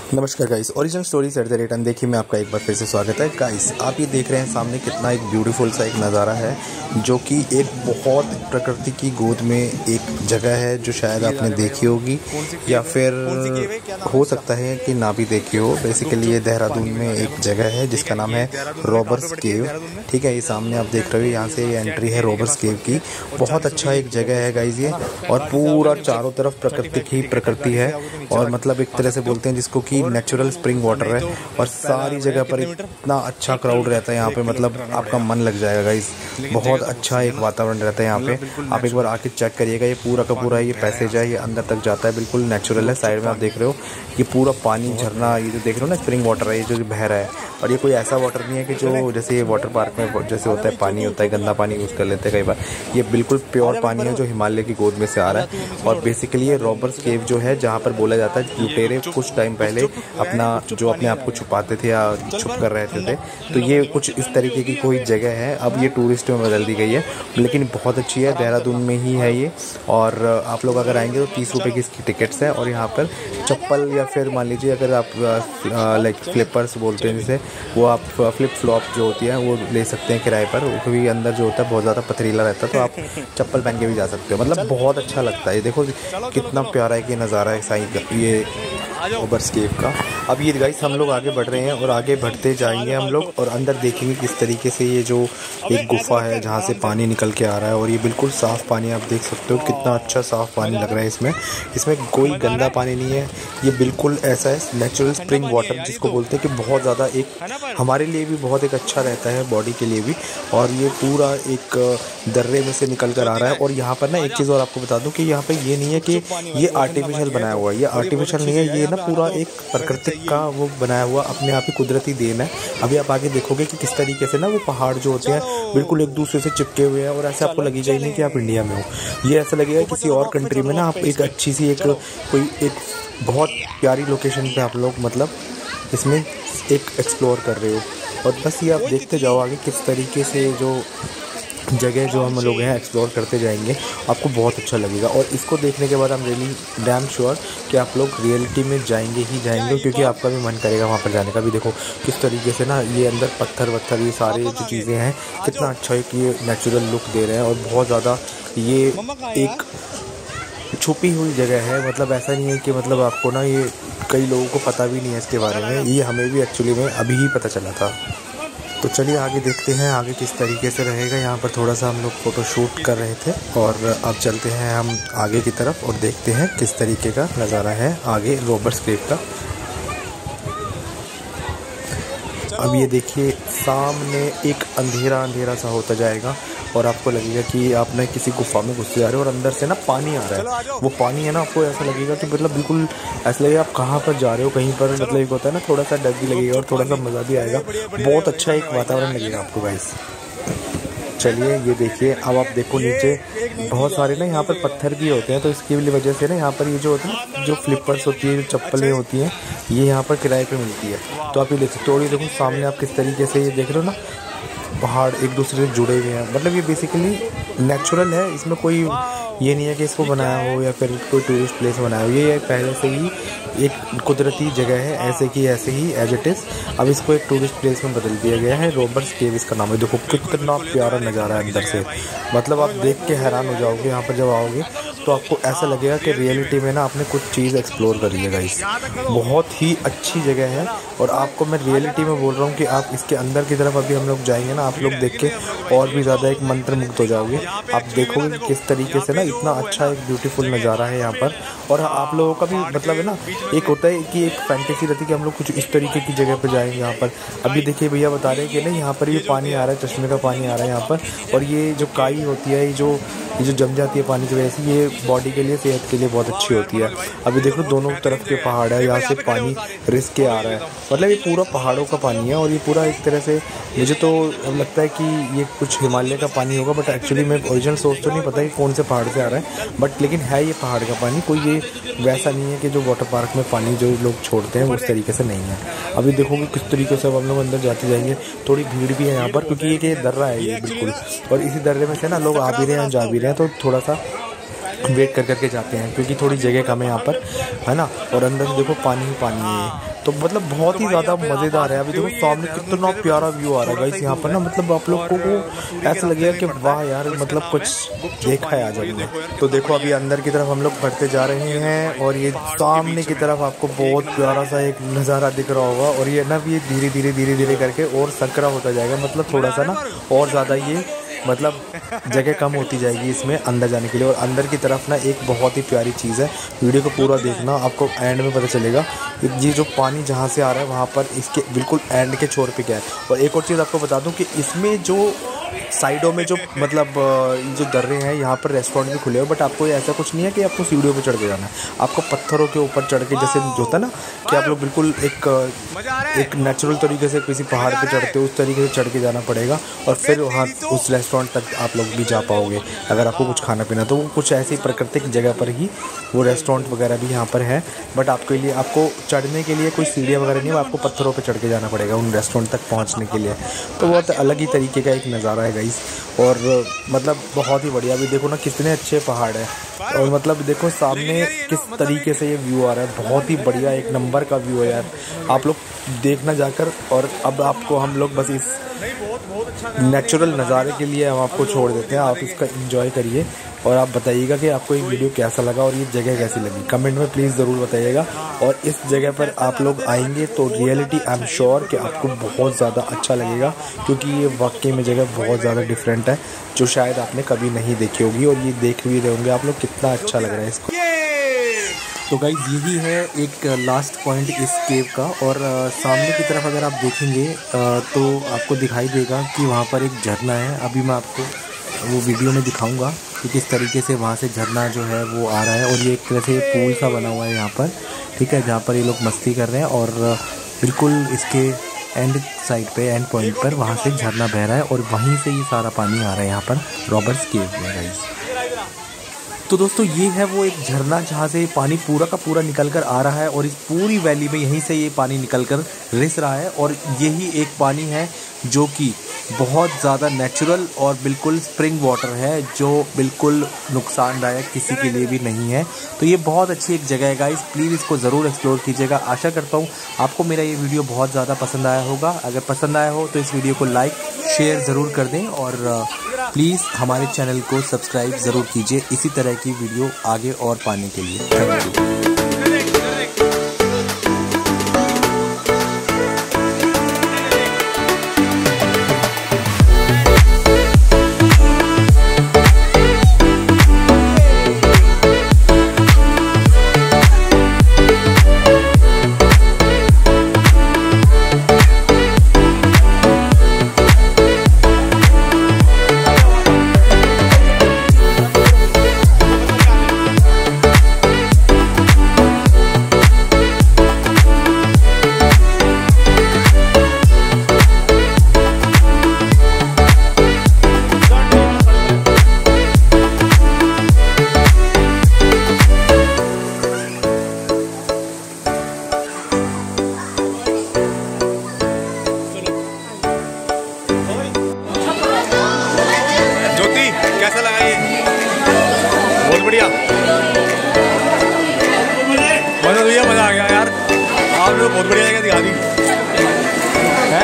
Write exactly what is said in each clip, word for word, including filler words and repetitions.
नमस्कार guys, original stories at the rate देखिए में आपका एक बार फिर से स्वागत है। गाइस आप ये देख रहे हैं सामने कितना एक ब्यूटीफुल सा एक नज़ारा है, जो कि एक बहुत प्रकृति की गोद में एक जगह है जो शायद आपने देखी होगी या फिर हो सकता है कि ना भी देखी हो। बेसिकली ये देहरादून में एक जगह है जिसका नाम है रॉबर्स केव। ठीक है, ये सामने आप देख रहे हो, यहाँ से ये एंट्री है रॉबर्स केव की। बहुत अच्छा एक जगह है गाइस ये, और पूरा चारों तरफ प्रकृति ही प्रकृति है, और मतलब एक तरह से बोलते हैं जिसको कि नेचुरल स्प्रिंग वाटर है। और सारी जगह पर इतना अच्छा क्राउड रहता है यहाँ पे, मतलब आपका मन लग जाएगा गाइस। बहुत अच्छा एक वातावरण रहता है यहाँ पे। आप एक बार आके चेक करिएगा, ये पूरा का पूरा ये पैसेज है, ये अंदर तक जाता है, बिल्कुल नेचुरल है। साइड में आप देख रहे हो ये पूरा पानी झरना, ये जो देख रहे हो ना स्प्रिंग वाटर है, ये जो बह रहा है। और ये कोई ऐसा वाटर नहीं है कि जो जैसे ये वाटर पार्क में जैसे होता है पानी होता है, गंदा पानी यूज़ कर लेते हैं कई बार। ये बिल्कुल प्योर पानी है जो हिमालय की गोद में से आ रहा है। और बेसिकली ये रॉबर्स केव जो है, जहाँ पर बोला जाता है लुटेरे कुछ टाइम पहले अपना जो अपने आप को छुपाते थे या छुप कर रहते थे, तो ये कुछ इस तरीके की कोई जगह है। अब ये टूरिस्ट में बदल दी गई है, लेकिन बहुत अच्छी है, देहरादून में ही है ये। और आप लोग अगर आएंगे तो तीस रुपये की इसकी टिकट्स है। और यहाँ पर चप्पल या फिर मान लीजिए अगर आप लाइक फ्लिपर्स बोलते हैं जिसे, वो आप फ्लिप फ्लॉप जो होती है वो ले सकते हैं किराए पर, क्योंकि अंदर जो होता है बहुत ज़्यादा पथरीला रहता है, तो आप चप्पल पहन के भी जा सकते हो। मतलब बहुत अच्छा लगता है। देखो कितना प्यारा है कि नज़ारा है साई ये रॉबर्स केव का। अब ये गाइस हम लोग आगे बढ़ रहे हैं और आगे बढ़ते जाएंगे हम लोग, और अंदर देखेंगे किस तरीके से ये जो एक गुफा है जहाँ से पानी निकल के आ रहा है। और ये बिल्कुल साफ़ पानी, आप देख सकते हो कितना अच्छा साफ़ पानी लग रहा है इसमें। इसमें कोई गंदा पानी नहीं है, ये बिल्कुल ऐसा है नेचुरल स्प्रिंग वाटर जिसको बोलते हैं, कि बहुत ज़्यादा एक हमारे लिए भी बहुत एक अच्छा रहता है, बॉडी के लिए भी। और ये पूरा एक दर्रे में से निकल कर आ रहा है। और यहाँ पर ना एक चीज़ और आपको बता दूँ कि यहाँ पर ये नहीं है कि ये आर्टिफिशियल बनाया हुआ है, ये आर्टिफिशियल नहीं है, ये ना पूरा एक प्राकृतिक का वो बनाया हुआ अपने आप ही कुदरती देन है। अभी आप आगे देखोगे कि किस तरीके से ना वो पहाड़ जो होते हैं बिल्कुल एक दूसरे से चिपके हुए हैं, और ऐसे आपको लगेगा ही नहीं कि आप इंडिया में हो। ये ऐसा लगेगा किसी और कंट्री में ना आप एक अच्छी सी एक कोई एक बहुत प्यारी लोकेशन पे आप लोग मतलब इसमें एक एक्सप्लोर कर रहे हो। और बस ये आप देखते जाओ आगे किस तरीके से जो जगह जो हम लोग हैं एक्सप्लोर करते जाएंगे, आपको बहुत अच्छा लगेगा। और इसको देखने के बाद हम रियली डैम श्योर कि आप लोग रियलिटी में जाएंगे ही जाएंगे, क्योंकि आपका भी मन करेगा वहाँ पर जाने का भी। देखो किस तरीके से ना ये अंदर पत्थर वत्थर ये सारे जो चीज़ें हैं, कितना अच्छा है कि ये नेचुरल लुक दे रहे हैं। और बहुत ज़्यादा ये एक छुपी हुई जगह है, मतलब ऐसा नहीं है कि मतलब आपको ना ये कई लोगों को पता भी नहीं है इसके बारे में, ये हमें भी एक्चुअली में अभी ही पता चला था। तो चलिए आगे देखते हैं आगे किस तरीके से रहेगा। यहाँ पर थोड़ा सा हम लोग फ़ोटो शूट कर रहे थे, और अब चलते हैं हम आगे की तरफ और देखते हैं किस तरीके का नज़ारा है आगे रॉबर्स केव का। अब ये देखिए सामने एक अंधेरा अंधेरा सा होता जाएगा, और आपको लगेगा कि आप ना किसी गुफा में घुस जा रहे हो, और अंदर से ना पानी आ रहा है। वो पानी है ना, आपको ऐसा लगेगा कि मतलब बिल्कुल ऐसा लगेगा आप कहाँ पर जा रहे हो, कहीं पर मतलब एक होता है ना, थोड़ा सा डर भी लगेगा और थोड़ा सा मज़ा भी आएगा। बहुत अच्छा एक वातावरण लगेगा आपको गाइस। चलिए ये देखिए, अब आप देखो नीचे बहुत सारे ना यहाँ पर पत्थर भी होते हैं, तो इसकी वजह से ना यहाँ पर ये जो होती है जो फ्लिपर्स होती है, जो चप्पलें होती हैं, ये यहाँ पर किराए पे मिलती है। तो आप ये देख सकते हो। और ये देखो सामने आप किस तरीके से ये देख रहे हो ना, पहाड़ एक दूसरे से जुड़े हुए हैं। मतलब ये बेसिकली नेचुरल है, इसमें कोई ये नहीं है कि इसको बनाया हो या फिर कोई टूरिस्ट प्लेस बनाया हो। ये पहले से ही एक कुदरती जगह है, ऐसे की ऐसे ही एज इट इज़। अब इसको एक टूरिस्ट प्लेस में बदल दिया गया है, रॉबर्स केव इसका नाम है। देखो कितना प्यारा नज़ारा है अंदर से, मतलब आप देख के हैरान हो जाओगे। यहाँ पर जब आओगे तो आपको ऐसा लगेगा कि रियलिटी में ना आपने कुछ चीज़ एक्सप्लोर करी है गाइस। बहुत ही अच्छी जगह है, और आपको मैं रियलिटी में बोल रहा हूँ कि आप इसके अंदर की तरफ अभी हम लोग जाएंगे ना, आप लोग देख के और भी ज़्यादा एक मंत्रमुग्ध हो जाओगे। आप देखोगे कि किस तरीके से ना इतना अच्छा एक ब्यूटीफुल नज़ारा है यहाँ पर। और आप लोगों का भी मतलब है ना, एक होता है कि एक फैंटेसी रहती है कि हम लोग कुछ इस तरीके की जगह पर जाएंगे यहाँ पर। अभी देखिए भैया बता रहे हैं कि नहीं यहाँ पर ये पानी आ रहा है, चश्मे का पानी आ रहा है यहाँ पर। और ये जो काई होती है, ये जो ये जो जम जाती है पानी की वजह से, ये बॉडी के लिए सेहत के लिए बहुत अच्छी होती है। अभी देखो दोनों तरफ के पहाड़ है, यहाँ से पानी रिस के आ रहा है, मतलब ये पूरा पहाड़ों का पानी है। और ये पूरा एक तरह से मुझे तो लगता है कि ये कुछ हिमालय का पानी होगा, बट एक्चुअली मैं ओरिजिनल सोर्स तो नहीं पता कि कौन से पहाड़ से आ रहा है, बट लेकिन है ये पहाड़ का पानी। कोई ये वैसा नहीं है कि जो वाटर पार्क में पानी जो लोग छोड़ते हैं उस तरीके से नहीं है। अभी देखोगे किस तरीके से हम लोग अंदर जाते जाएंगे। थोड़ी भीड़ भी है यहाँ पर, क्योंकि ये दर्रा है ये बिल्कुल, और इसी दर्रे में से ना लोग आ भी रहे हैं जा भी रहे हैं, तो थोड़ा सा वेट कर करके जाते हैं क्योंकि थोड़ी जगह कम है यहाँ पर, है ना। और अंदर देखो पानी ही पानी है, तो मतलब बहुत ही ज़्यादा मज़ेदार है। अभी देखो सामने कितना प्यारा व्यू आ रहा है गाइस यहाँ पर ना, मतलब आप लोग को ऐसा लगेगा कि वाह यार, मतलब कुछ देखा है आज हमने। तो देखो अभी अंदर की तरफ हम लोग बढ़ते जा रहे हैं और ये सामने की तरफ आपको बहुत प्यारा सा एक नज़ारा दिख रहा होगा। और ये ना भी धीरे धीरे धीरे धीरे करके और संकरा होता जाएगा, मतलब थोड़ा सा ना और ज़्यादा ये मतलब जगह कम होती जाएगी इसमें अंदर जाने के लिए। और अंदर की तरफ ना एक बहुत ही प्यारी चीज़ है, वीडियो को पूरा देखना, आपको एंड में पता चलेगा ये जो पानी जहाँ से आ रहा है वहाँ पर इसके बिल्कुल एंड के छोर पे क्या है। और एक और चीज़ आपको बता दूँ कि इसमें जो साइडों में जो मतलब जो दर्रे हैं यहाँ पर रेस्टोरेंट भी खुले हुए, बट आपको ऐसा कुछ नहीं है कि आपको सीढ़ियों पे चढ़ के जाना है। आपको पत्थरों के ऊपर चढ़ के, जैसे जो होता है ना कि आप लोग बिल्कुल एक एक नेचुरल तरीके से किसी पहाड़ पे चढ़ते हो, उस तरीके से चढ़ के जाना पड़ेगा और फिर वहाँ उस रेस्टोरेंट तक आप लोग भी जा पाओगे अगर आपको कुछ खाना पीना। तो वो कुछ ऐसी प्राकृतिक जगह पर ही वो रेस्टोरेंट वगैरह भी यहाँ पर है, बट आपके लिए आपको चढ़ने के लिए कोई सीढ़ियाँ वगैरह नहीं है, आपको पत्थरों पर चढ़ के जाना पड़ेगा उन रेस्टोरेंट तक पहुँचने के लिए। तो बहुत अलग ही तरीके का एक नज़ारा है गाइस, और मतलब बहुत ही बढ़िया। अभी देखो ना कितने अच्छे पहाड़ है, और मतलब देखो सामने किस तरीके से ये व्यू आ रहा है, बहुत ही बढ़िया एक नंबर का व्यू है यार, आप लोग देखना जाकर। और अब आपको हम लोग बस इस नेचुरल नज़ारे के लिए हम आपको छोड़ देते हैं, आप इसका एंजॉय करिए और आप बताइएगा कि आपको ये वीडियो कैसा लगा और ये जगह कैसी लगी, कमेंट में प्लीज़ ज़रूर बताइएगा। और इस जगह पर आप लोग आएंगे तो रियलिटी आई एम श्योर कि आपको बहुत ज़्यादा अच्छा लगेगा, क्योंकि ये वाकई में जगह बहुत ज़्यादा डिफरेंट है जो शायद आपने कभी नहीं देखी होगी, और ये देख भी रहे होंगे आप लोग कितना अच्छा लग रहा है इसको। तो गाइस यही है एक लास्ट पॉइंट इस केव का। और आ, सामने की तरफ अगर आप देखेंगे आ, तो आपको दिखाई देगा कि वहाँ पर एक झरना है। अभी मैं आपको वो वीडियो में दिखाऊंगा कि किस तरीके से वहाँ से झरना जो है वो आ रहा है। और ये एक तरह से पूल सा बना हुआ है यहाँ पर, ठीक है, जहाँ पर ये लोग मस्ती कर रहे हैं। और बिल्कुल इसके एंड साइड पे, एंड पॉइंट पर वहाँ से झरना बह रहा है और वहीं से ये सारा पानी आ रहा है यहाँ पर रॉबर्ट्स केव में गाइस। तो दोस्तों ये है वो एक झरना जहाँ से पानी पूरा का पूरा निकल कर आ रहा है, और इस पूरी वैली में यहीं से ये पानी निकल कर रिस रहा है। और यही एक पानी है जो कि बहुत ज़्यादा नेचुरल और बिल्कुल स्प्रिंग वाटर है, जो बिल्कुल नुकसानदायक किसी के लिए भी नहीं है। तो ये बहुत अच्छी एक जगह है गाइस, प्लीज़ इसको ज़रूर एक्सप्लोर कीजिएगा। आशा करता हूँ आपको मेरा ये वीडियो बहुत ज़्यादा पसंद आया होगा। अगर पसंद आया हो तो इस वीडियो को लाइक शेयर ज़रूर कर दें, और प्लीज़ हमारे चैनल को सब्सक्राइब ज़रूर कीजिए इसी तरह की वीडियो आगे और पाने के लिए। Thank you. कैसा लगा ये? बहुत बढ़िया, मजा भैया, मजा आ गया यार, आपने बहुत बढ़िया जगह दिखा दी है।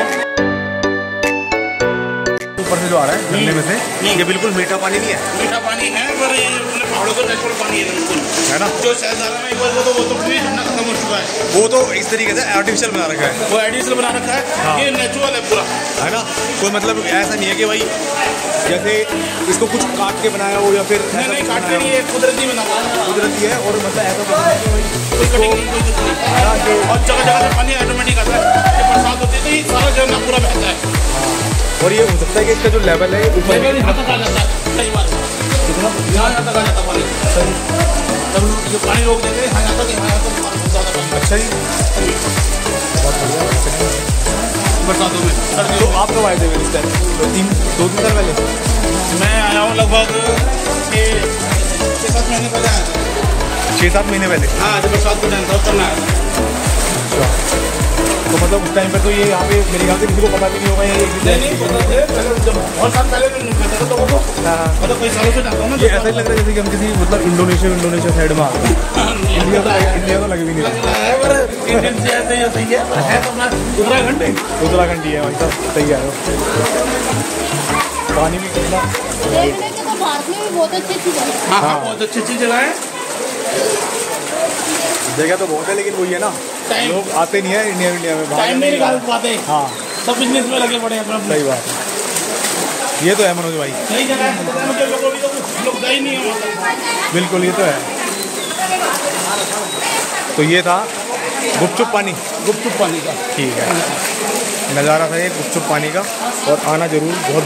ऊपर से जो आ रहा है झरने में से, ये बिल्कुल मीठा पानी नहीं है, मीठा पानी है पर ये पहाड़ों का नेचुरल पानी है बिल्कुल, है ना। जो शहजादा में एक बार वो तो वो तो पूरी ठंडा खत्म हो चुका है, वो तो इस तरीके से आर्टिफिशियल बना रखा है, वो आर्टिफिशियल बना रखा है। हाँ। ये नेचुरल है पूरा, है ना। कोई मतलब ऐसा नहीं है कि भाई जैसे इसको कुछ काट के बनाया हो या फिर नहीं नहीं काट के नहीं, ये कुदरती बना हुआ है, कुदरती है। और मतलब ऐसा बना है कि भाई कोई कटिंग नहीं, कोई कुछ नहीं, और जगह जगह से पानी ऑटोमेटिक आता है। जब बरसात होती है तो सारा झरना पूरा बहता है। और ये हो सकता है कि इसका जो लेवल है ऊपर यहाँ तक आ जाता है, सही बात है, यहाँ यहाँ तक आ जाता है पानी। जब जो पानी रोक देंगे यहाँ यहाँ तक, यहाँ तक बहुत ज़्यादा पानी। अच्छा जी, बहुत बढ़िया। बरसातों में, सर्दियों तो आप कब आए थे इस टाइम? दो तीन दो तीन साल पहले मैं आया हूँ, लगभग छः छः सात महीने पहले आया था। छः सात महीने पहले? हाँ, जब बरसात को टाइम था तब मैं आया था। तो मतलब उस टाइम पर तो ये यहाँ पे मेरे ख्याल से किसी को पता भी नहीं होगा ये नहीं नहीं पता थे पहले जब बहुत साल पहले मैं नहीं करता था तो वो मतलब कई सालों से जाता हूँ ना। ये ऐसा ही लग रहा है जैसे कि हम किसी मतलब इंडोनेशिया इंडोनेशिया साइड में आ गए। इंडिया तो इंडिया तो लग भी नहीं रहा है पर इंडियन से ऐसे ही सही है है तो अपना उत्तराखंड है। उत्तराखंड ही है भाई साहब, सही है। पानी भी कितना देखने के तो भारत में भी बहुत अच्छी अच्छी जगह है। हाँ हाँ बहुत अच्छी अच्छी जगह है। जगह तो बहुत है लेकिन वही है ना, टाइम लोग आते नहीं है इंडिया इंडिया में, टाइम नहीं निकाल पाते। हाँ सब बिजनेस में लगे पड़े हैं अपना। सही बात है, ये तो है मनोज भाई, सही जगह है। मुझे लोगों भी तो लोग गए नहीं है वहाँ तक। बिल्कुल ये तो है। तो ये था गुपचुप पानी, गुपचुप पानी का। ठीक है, नज़ारा था ये गुपचुप पानी का, और आना जरूर बहुत